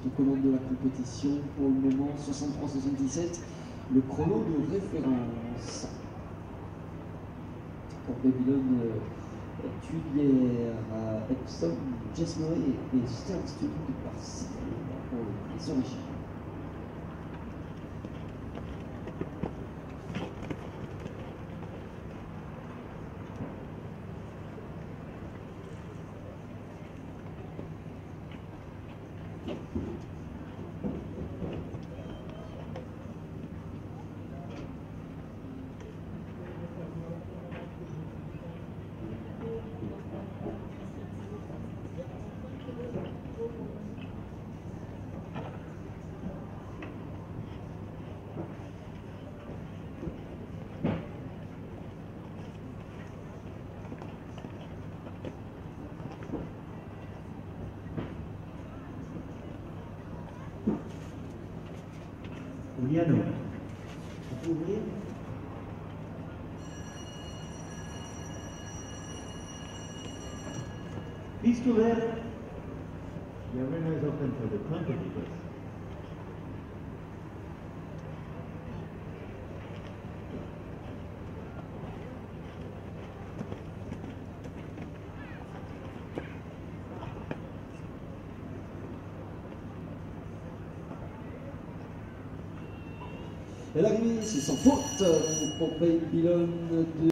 aux commandes de la compétition. Pour le moment, 63-77, le chrono de référence. Pour Babylone, Tulière, Epsom, Jess Murray et Stern Studio de Barcelone pour les origines. Juliano, vous pouvez ouvrir? Please to left. The arena is open for the competitors. Et l'arrivée, c'est sans faute pour Babylone de